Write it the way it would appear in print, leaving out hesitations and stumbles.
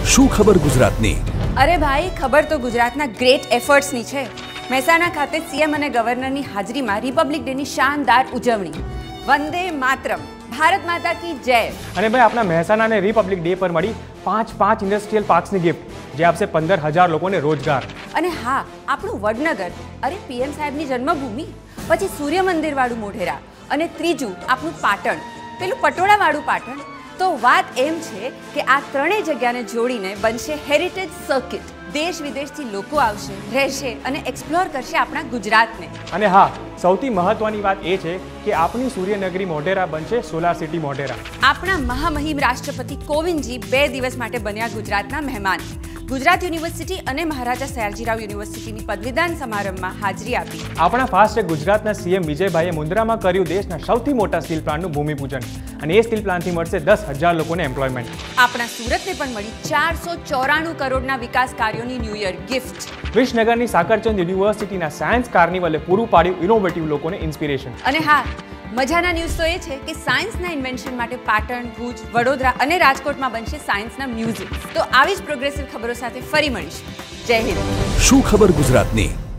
શું ખબર ગુજરાતની? અરે ભાઈ, ખબર તો ગુજરાતના ગ્રેટ એફર્ટ્સની છે. મહેસાણા ખાતે સીએમ અને ગવર્નરની હાજરીમાં રિપબ્લિક ડેની શાનદાર ઉજવણી. વંદે માતરમ, ભારત માતા કી જય. અને ભાઈ આપણા મહેસાણાને રિપબ્લિક ડે પર મળી પાંચ ઇન્ડસ્ટ્રીયલ પાર્ક્સની ગિફ્ટ, જે આપશે 15,000 લોકોને રોજગાર. અને હા, આપણું વડનગર, અરે પીએમ સાહેબની જન્મભૂમિ, પછી સૂર્ય મંદિર વાળું મોઢેરા, અને ત્રીજું આપણું પાટણ, પેલું પટોળા વાળું પાટણ. તો વાત એમ છે કે આ ત્રણેય જગ્યાને જોડીને બનશે હેરિટેજ સર્કિટ. દેશ વિદેશથી લોકો આવશે, રહેશે અને એક્સપ્લોર કરશે આપણા ગુજરાતને. અને હા, સૌથી મહત્વની વાત એ છે કે આપણી સૂર્યનગરી મોઢેરા બનશે સોલાર સિટી મોઢેરા. આપણા મહામહિમ રાષ્ટ્રપતિ કોવિંદજી 2 દિવસ માટે બન્યા ગુજરાતના મહેમાન. ગુજરાત યુનિવર્સિટી અને મહારાજા સયાજીરાવ યુનિવર્સિટીની પદવીદાન સમારંભમાં હાજરી આપી. આપણા ફાસ્ટ ગુજરાતના સીએમ વિજયભાઈએ મુન્દ્રામાં કર્યું દેશના સૌથી મોટા સ્ટીલ પ્લાન્ટનું ભૂમિપૂજન, અને એ સ્ટીલ પ્લાન્ટથી મળશે 10,000 લોકોને એમ્પ્લોયમેન્ટ. આપણા સુરતને પણ મળી 494 કરોડના વિકાસ કાર્યોની ન્યૂ યર ગિફ્ટ. વિસનગરની સાકરચંદ યુનિવર્સિટીના સાયન્સ કાર્નિવલે પૂરું પાડ્યું ઇનોવેટિવ લોકોને ઇન્સ્પિરેશન. અને હા, મજાના ન્યૂઝ તો એ છે કે સાયન્સના ઇન્વેન્શન માટે પાટણ, ભુજ, વડોદરા અને રાજકોટમાં બનશે સાયન્સના મ્યુઝિયમ. તો આવી જ પ્રોગ્રેસિવ ખબરો સાથે ફરી મળીશું. જય હિન્દ. શું ખબર ગુજરાતની?